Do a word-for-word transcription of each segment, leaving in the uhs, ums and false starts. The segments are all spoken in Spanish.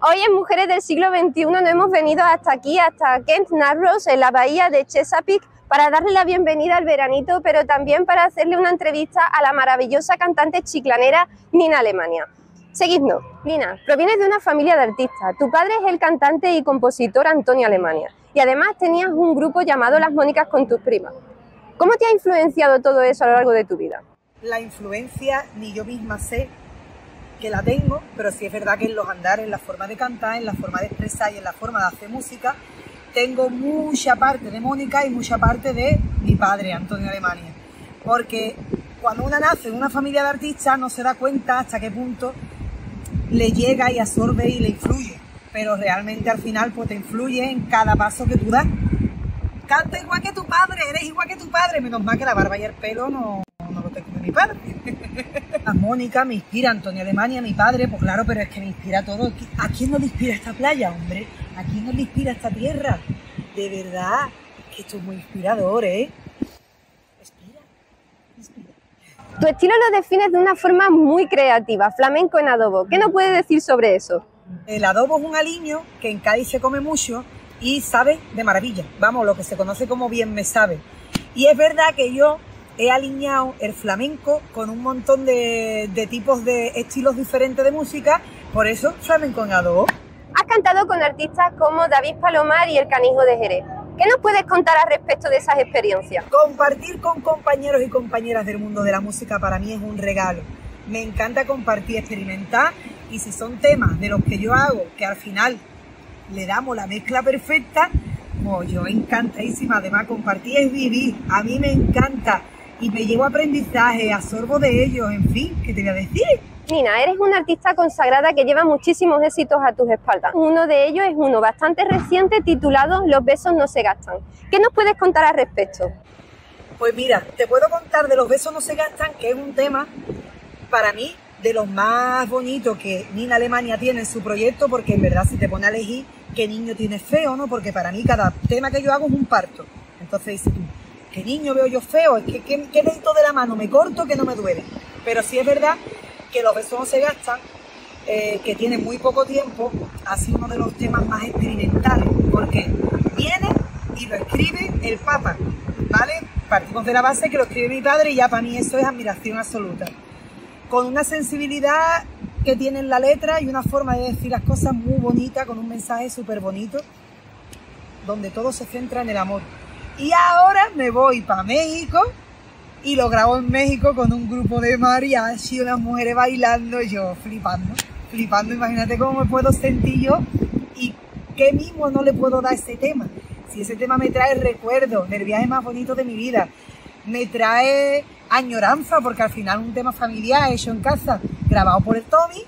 Hoy en Mujeres del Siglo veintiuno nos hemos venido hasta aquí, hasta Kent Narrows, en la bahía de Chesapeake, para darle la bienvenida al veranito, pero también para hacerle una entrevista a la maravillosa cantante chiclanera Nina Alemania. Seguidnos. Nina, provienes de una familia de artistas. Tu padre es el cantante y compositor Antonio Alemania, y además tenías un grupo llamado Las Mónicas con tus primas. ¿Cómo te ha influenciado todo eso a lo largo de tu vida? La influencia ni yo misma sé que la tengo, pero sí es verdad que en los andares, en la forma de cantar, en la forma de expresar y en la forma de hacer música, tengo mucha parte de Mónica y mucha parte de mi padre, Antonio Alemania. Porque cuando una nace en una familia de artistas no se da cuenta hasta qué punto le llega y absorbe y le influye. Pero realmente al final pues te influye en cada paso que tú das. Canta igual que tu padre, eres igual que tu padre, menos mal que la barba y el pelo no, no lo tengo de mi padre. A Mónica me inspira, Antonio Alemania, mi padre, pues claro, pero es que me inspira todo. ¿A quién no le inspira esta playa, hombre? ¿A quién no le inspira esta tierra? De verdad, que esto es muy inspirador, ¿eh? Inspira, inspira. Tu estilo lo defines de una forma muy creativa, flamenco en adobo. ¿Qué nos puedes decir sobre eso? El adobo es un aliño que en Cádiz se come mucho y sabe de maravilla. Vamos, lo que se conoce como bien me sabe. Y es verdad que yo he alineado el flamenco con un montón de, de tipos de estilos diferentes de música, por eso flamenco en adobo. Has cantado con artistas como David Palomar y El Canijo de Jerez. ¿Qué nos puedes contar al respecto de esas experiencias? Compartir con compañeros y compañeras del mundo de la música para mí es un regalo. Me encanta compartir, experimentar, y si son temas de los que yo hago, que al final le damos la mezcla perfecta, pues yo encantadísima. Además, compartir es vivir. A mí me encanta y me llevo aprendizaje, absorbo de ellos, en fin, ¿qué te voy a decir? Nina, eres una artista consagrada que lleva muchísimos éxitos a tus espaldas. Uno de ellos es uno bastante reciente titulado Los besos no se gastan. ¿Qué nos puedes contar al respecto? Pues mira, te puedo contar de Los besos no se gastan, que es un tema para mí de los más bonitos que Nina Alemania tiene en su proyecto, porque en verdad si te pone a elegir qué niño tienes feo, ¿no? Porque para mí cada tema que yo hago es un parto. Entonces dices tú, ¿qué niño veo yo feo? Es que ¿qué, qué dedito de la mano me corto que no me duele? Pero sí es verdad que Los besos no se gastan, eh, que tiene muy poco tiempo, ha sido uno de los temas más experimentales, porque viene y lo escribe el Papa, ¿vale? Partimos de la base que lo escribe mi padre y ya para mí eso es admiración absoluta. Con una sensibilidad que tiene en la letra y una forma de decir las cosas muy bonita, con un mensaje súper bonito, donde todo se centra en el amor. Y ahora me voy para México y lo grabo en México con un grupo de mariachi, unas mujeres bailando, yo flipando, flipando. Imagínate cómo me puedo sentir yo y qué mismo no le puedo dar ese tema. Si ese tema me trae recuerdos del viaje más bonito de mi vida, me trae añoranza, porque al final un tema familiar hecho en casa, grabado por el Tommy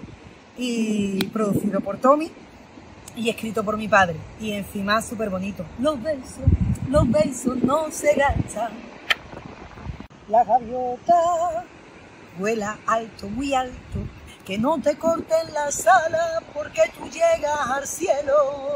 y producido por Tommy y escrito por mi padre, y encima súper bonito. Los besos, los besos no se gastan. La gaviota vuela alto, muy alto, que no te corten las alas porque tú llegas al cielo.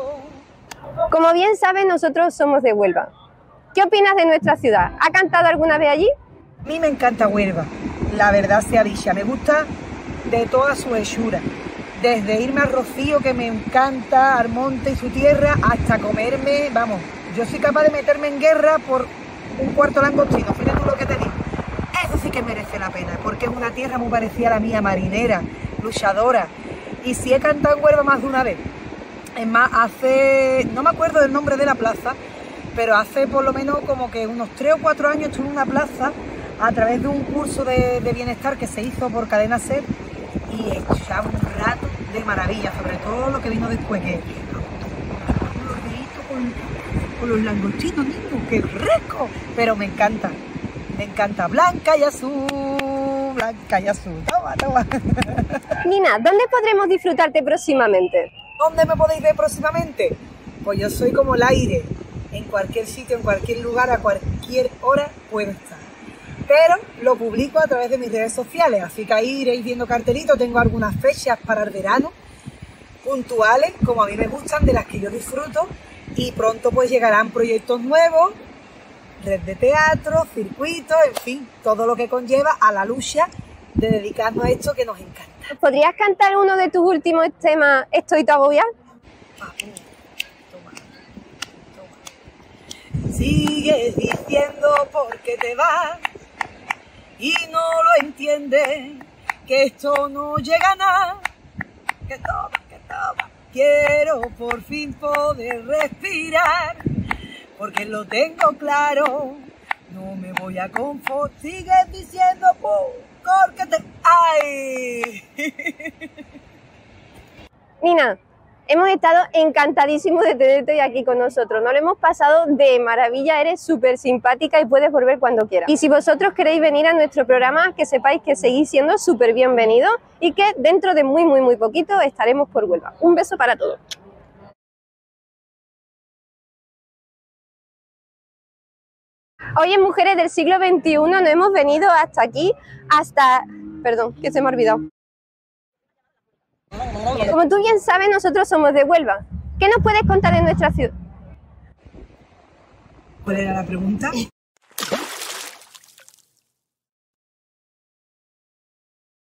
Como bien sabes, nosotros somos de Huelva. ¿Qué opinas de nuestra ciudad? ¿Ha cantado alguna vez allí? A mí me encanta Huelva, la verdad sea dicha, me gusta de toda su hechura, desde irme a Rocío, que me encanta, al monte y su tierra, hasta comerme, vamos, yo soy capaz de meterme en guerra por un cuarto langostino, fíjate tú lo que te digo. Eso sí que merece la pena, porque es una tierra muy parecida a la mía, marinera, luchadora, y sí he cantado en Huelva más de una vez. Es más, hace, no me acuerdo del nombre de la plaza, pero hace por lo menos como que unos tres o cuatro años estuve en una plaza a través de un curso de, de bienestar que se hizo por Cadena Ser, y echaba un rato de maravilla, sobre todo lo que vino después, que los deditos con, con los langostinos, niños, qué rico, pero me encanta, me encanta, blanca y azul, blanca y azul, toma, toma. Nina, ¿dónde podremos disfrutarte próximamente? ¿Dónde me podéis ver próximamente? Pues yo soy como el aire, en cualquier sitio, en cualquier lugar, a cualquier hora puedo estar. Pero lo publico a través de mis redes sociales, así que ahí iréis viendo cartelitos. Tengo algunas fechas para el verano, puntuales, como a mí me gustan, de las que yo disfruto, y pronto pues llegarán proyectos nuevos, red de teatro, circuitos, en fin, todo lo que conlleva a la lucha de dedicarnos a esto que nos encanta. ¿Podrías cantar uno de tus últimos temas, Estoy todo agobiada? Ah, toma, toma. Sigues diciendo por qué te vas y no lo entiendes, que esto no llega a nada, que toma, que toma. Quiero por fin poder respirar, porque lo tengo claro, no me voy a conformar. Sigues diciendo por qué te... ¡Ay! Nina, hemos estado encantadísimos de tenerte hoy aquí con nosotros. Nos lo hemos pasado de maravilla, eres súper simpática y puedes volver cuando quieras. Y si vosotros queréis venir a nuestro programa, que sepáis que seguís siendo súper bienvenidos y que dentro de muy, muy, muy poquito estaremos por Huelva. Un beso para todos. Hoy en Mujeres del Siglo veintiuno nos hemos venido hasta aquí, hasta... Perdón, que se me ha olvidado. Como tú bien sabes, nosotros somos de Huelva. ¿Qué nos puedes contar de nuestra ciudad? ¿Cuál era la pregunta?